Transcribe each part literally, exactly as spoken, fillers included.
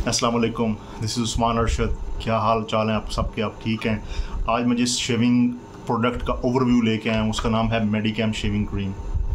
अस्सलाम वालेकुम, this is Usman Arshad. क्या हाल चाल हैं आप सबके? आप ठीक हैं? आज मैं जिस शेविंग प्रोडक्ट का ओवरव्यू लेके आया हूँ उसका नाम है मेडिकैम शेविंग क्रीम।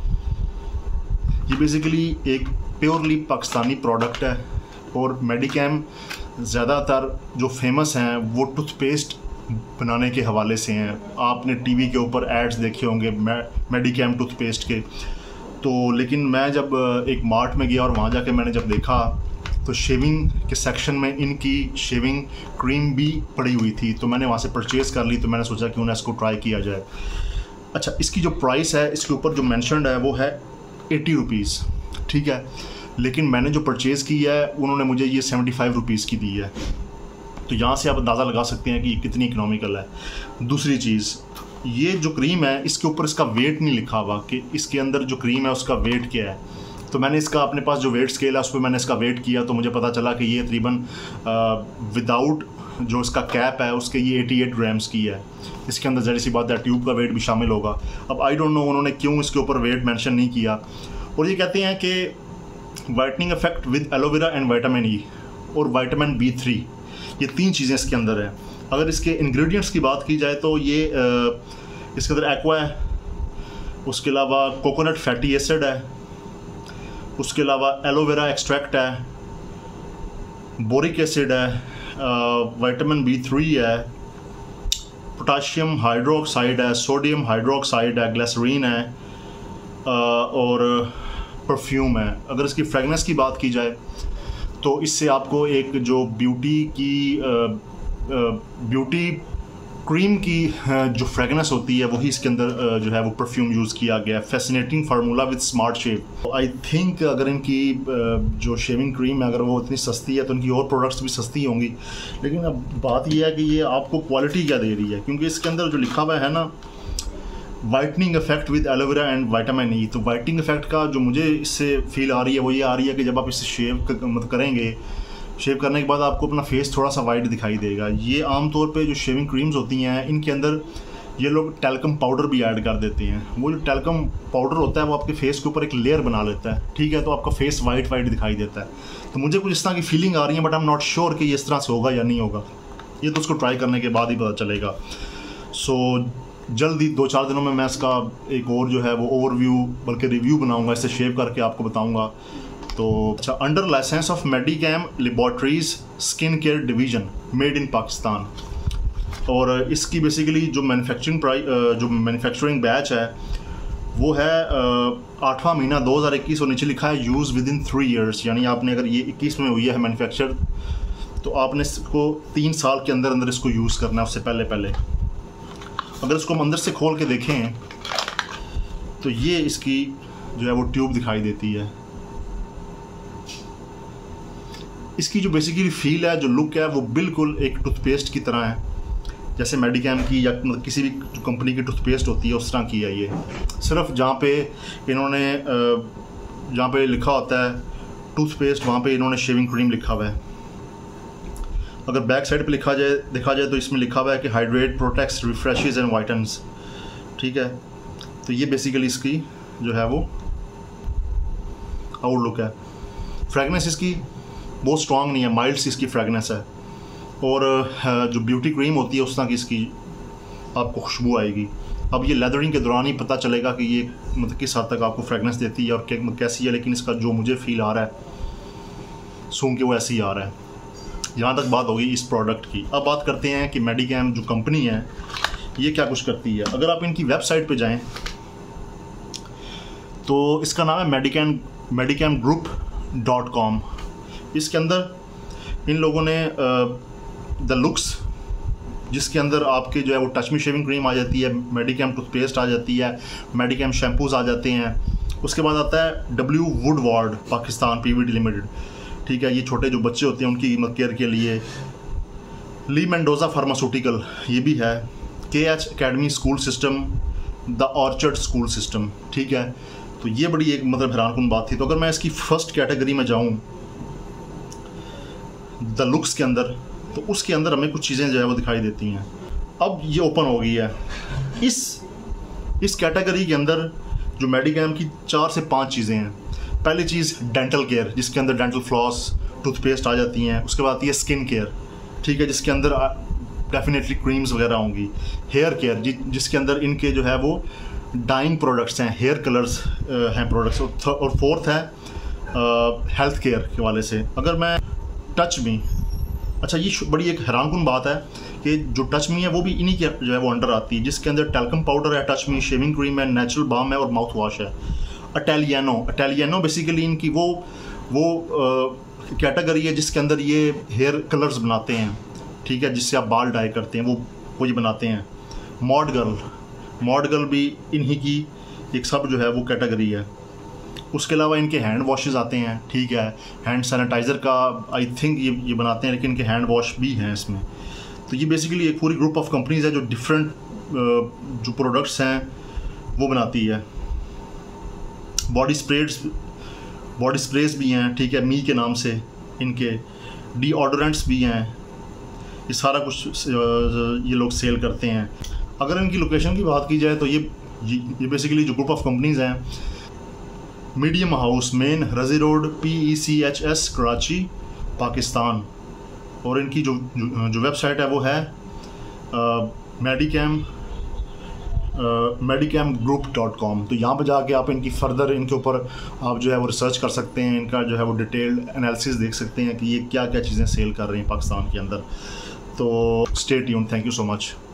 ये बेसिकली एक प्योरली पाकिस्तानी प्रोडक्ट है और मेडिकैम ज़्यादातर जो फेमस हैं वो टूथपेस्ट बनाने के हवाले से हैं। आपने टीवी के ऊपर एड्स देखे होंगे मेडिकैम टूथपेस्ट के। तो लेकिन मैं जब एक मार्ट में गया और वहाँ जाके मैंने जब देखा तो शेविंग के सेक्शन में इनकी शेविंग क्रीम भी पड़ी हुई थी, तो मैंने वहाँ से परचेज़ कर ली। तो मैंने सोचा क्यों ना इसको ट्राई किया जाए। अच्छा, इसकी जो प्राइस है इसके ऊपर जो मेंशन्ड है वो है एटी रुपीज़, ठीक है। लेकिन मैंने जो परचेज़ की है उन्होंने मुझे ये सेवेंटी फाइव रुपीज़ की दी है। तो यहाँ से आप अंदाज़ा लगा सकते हैं कि ये कितनी इकनॉमिकल है। दूसरी चीज़, ये जो क्रीम है इसके ऊपर इसका वेट नहीं लिखा हुआ कि इसके अंदर जो क्रीम है उसका वेट क्या है। तो मैंने इसका अपने पास जो वेट स्केल है उस पर मैंने इसका वेट किया तो मुझे पता चला कि ये तकरीबन विदाउट जो इसका कैप है उसके ये अठासी ग्राम्स की है। इसके अंदर ज़रा सी बात है ट्यूब का वेट भी शामिल होगा। अब आई डोंट नो उन्होंने क्यों इसके ऊपर वेट मेंशन नहीं किया। और ये कहते हैं कि whitening effect with aloe vera and vitamin E और विटामिन बी थ्री, ये तीन चीज़ें इसके अंदर हैं। अगर इसके इंग्रेडिएंट्स की बात की जाए तो ये इसके अंदर एक्वा है, उसके अलावा कोकोनट फैटी एसिड है, उसके अलावा एलोवेरा एक्सट्रैक्ट है, बोरिक एसिड है, विटामिन बी थ्री है, पोटाशियम हाइड्रोक्साइड है, सोडियम हाइड्रोक्साइड है, ग्लिसरीन है और परफ्यूम है। अगर इसकी फ्रेगनेंस की बात की जाए तो इससे आपको एक जो ब्यूटी की ब्यूटी क्रीम की जो फ्रेगनेंस होती है वही इसके अंदर जो है वो परफ्यूम यूज़ किया गया है। Fascinating formula with smart shave. I think अगर इनकी जो शेविंग क्रीम है अगर वो इतनी सस्ती है तो इनकी और प्रोडक्ट्स भी सस्ती होंगी। लेकिन अब बात यह है कि ये आपको क्वालिटी क्या दे रही है, क्योंकि इसके अंदर जो लिखा हुआ है ना whitening effect with aloe vera and vitamin E. तो वाइटनिंग इफेक्ट का जो मुझे इससे फील आ रही है वो ये आ रही है कि जब आप इसे शेव मतलब करेंगे, शेव करने के बाद आपको अपना फेस थोड़ा सा वाइट दिखाई देगा। ये आमतौर पे जो शेविंग क्रीम्स होती हैं इनके अंदर ये लोग टैल्कम पाउडर भी ऐड कर देते हैं। वो जो टैल्कम पाउडर होता है वो आपके फेस के ऊपर एक लेयर बना लेता है, ठीक है, तो आपका फेस वाइट वाइट दिखाई देता है। तो मुझे कुछ इस तरह की फीलिंग आ रही है, but I am not sure कि ये इस तरह से होगा या नहीं होगा। ये तो उसको ट्राई करने के बाद ही पता चलेगा। सो जल्दी दो चार दिनों में मैं इसका एक और जो है वो ओवरव्यू बल्कि रिव्यू बनाऊँगा, इसे शेव करके आपको बताऊँगा। तो अच्छा, under license of Medicam laboratories skin care division, made in Pakistan. और इसकी बेसिकली जो मैन्युफैक्चरिंग प्राइस जो मैन्युफैक्चरिंग बैच है वो है आठवां महीना दो हज़ार इक्कीस और नीचे लिखा है use within three years. यानी आपने अगर ये इक्कीस में हुई है मैन्युफैक्चर तो आपने इसको तीन साल के अंदर अंदर इसको यूज़ करना है उससे पहले पहले। अगर इसको हम अंदर से खोल के देखें तो ये इसकी जो है वो ट्यूब दिखाई देती है। इसकी जो बेसिकली फील है, जो लुक है, वो बिल्कुल एक टूथपेस्ट की तरह है, जैसे मेडिकैम की या किसी भी कंपनी की टूथपेस्ट होती है उस तरह की है। ये सिर्फ जहाँ पे इन्होंने जहाँ पे लिखा होता है टूथपेस्ट वहाँ पे इन्होंने शेविंग क्रीम लिखा हुआ है। अगर बैक साइड पे लिखा जाए देखा जाए तो इसमें लिखा हुआ है कि hydrate, protects, refreshes and whitens, ठीक है। तो ये बेसिकली इसकी जो है वो आउटलुक है। फ्रेगनेंस इसकी बहुत स्ट्रॉन्ग नहीं है, माइल्ड सी इसकी फ्रेगनेंस है। और जो ब्यूटी क्रीम होती है उस तरह की इसकी आपको खुशबू आएगी। अब ये लेदरिंग के दौरान ही पता चलेगा कि ये मतलब किस हद तक आपको फ्रेगनेंस देती है और कैसी है, लेकिन इसका जो मुझे फील आ रहा है सूंघ के वो ऐसे ही आ रहा है। यहाँ तक बात होगी इस प्रोडक्ट की। अब बात करते हैं कि मेडिकैम जो कंपनी है ये क्या कुछ करती है। अगर आप इनकी वेबसाइट पे जाएं तो इसका नाम है Medicam Medicam group dot com. इसके अंदर इन लोगों ने द लुक्स, जिसके अंदर आपके जो है वो टच मी शेविंग क्रीम आ जाती है, मेडिकैम टूथपेस्ट आ जाती है, मेडिकैम शैम्पूज़ आ जाते हैं। उसके बाद आता है W Woodward Pakistan PVT limited, ठीक है। ये छोटे जो बच्चे होते हैं उनकी केयर के लिए। ली मेंडोज़ा फार्मास्यूटिकल ये भी है। K H academy school system, the orchard school system, ठीक है। तो ये बड़ी एक मतलब हैरानकुन बात थी। तो अगर मैं इसकी फर्स्ट कैटेगरी में जाऊँ द लुक्स के अंदर, तो उसके अंदर हमें कुछ चीज़ें जो है वो दिखाई देती हैं। अब ये ओपन हो गई है। इस इस कैटेगरी के अंदर जो मेडिकैम की चार से पांच चीज़ें हैं। पहली चीज़ डेंटल केयर, जिसके अंदर डेंटल फ्लॉस, टूथपेस्ट आ जाती हैं। उसके बाद आती है स्किन केयर, ठीक है, जिसके अंदर डेफिनेटली क्रीम्स वगैरह होंगी। हेयर केयर जि, जिसके अंदर इनके जो है वो डाइंग प्रोडक्ट्स हैं, हेयर कलर्स हैं प्रोडक्ट्स। और फोर्थ है हेल्थ केयर के वाले से। अगर मैं टच मी, अच्छा ये बड़ी एक हैरानकुन बात है कि जो टच मी है वो भी इन्हीं के जो है वो अंडर आती है, जिसके अंदर टैल्कम पाउडर है, टच मी शेविंग क्रीम है, नेचुरल बाम है और माउथ वॉश है। इटालियनो इटालियनो बेसिकली इनकी वो वो कैटेगरी है जिसके अंदर ये हेयर कलर्स बनाते हैं, ठीक है, जिससे आप बाल डाई करते हैं, वो वो ये बनाते हैं। मॉड गर्ल मॉड गर्ल भी इन्हीं की एक सब जो है वो कैटेगरी है। उसके अलावा इनके हैंड वॉशेस आते हैं, ठीक है, हैंड सैनिटाइज़र का आई थिंक ये ये बनाते हैं, लेकिन इनके हैंड वॉश भी हैं इसमें। तो ये बेसिकली एक पूरी ग्रुप ऑफ कंपनीज़ है जो डिफरेंट जो प्रोडक्ट्स हैं वो बनाती है। बॉडी स्प्रेड्स बॉडी स्प्रेज भी हैं, ठीक है, मी के नाम से इनके। डीओडोरेंट्स भी हैं, ये सारा कुछ ये लोग सेल करते हैं। अगर इनकी लोकेशन की बात की जाए तो ये ये बेसिकली जो ग्रुप ऑफ कंपनीज़ हैं, मीडियम हाउस, मेन रजी road, P E C H S, Karachi, Pakistan. और इनकी जो जो, जो वेबसाइट है वो है Medicam Medicam group dot com. तो यहाँ पर जाके आप इनकी फर्दर इनके ऊपर आप जो है वो रिसर्च कर सकते हैं, इनका जो है वो डिटेल्ड एनालिसिस देख सकते हैं कि ये क्या क्या चीज़ें सेल कर रही हैं पाकिस्तान के अंदर। तो stay tuned, thank you so much.